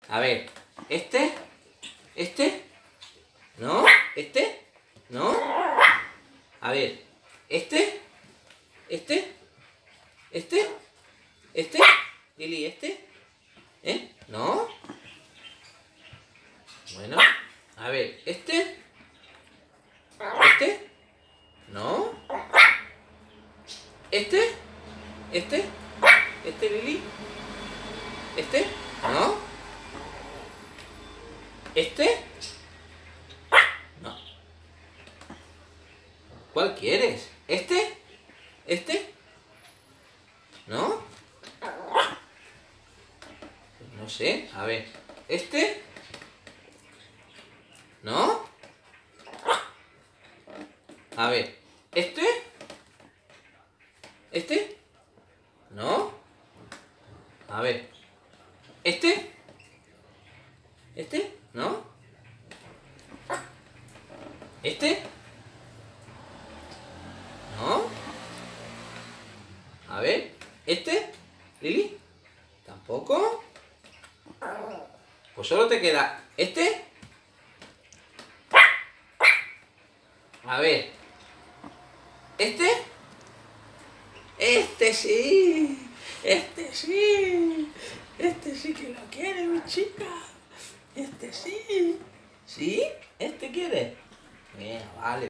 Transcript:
A ver, ¿este? ¿No? ¿Este? ¿No? A ver, ¿este? Lili, ¿No? Bueno, a ver, ¿No? Lili, ¿No? No. ¿Cuál quieres? ¿No? No sé, a ver, ¿No? A ver, ¿No? A ver, ¿No? ¿No? A ver, Lili, ¿tampoco? Pues solo te queda A ver, sí, sí, sí que lo quiere mi chica, sí, ¿sí? ¿Quiere? Bien, vale.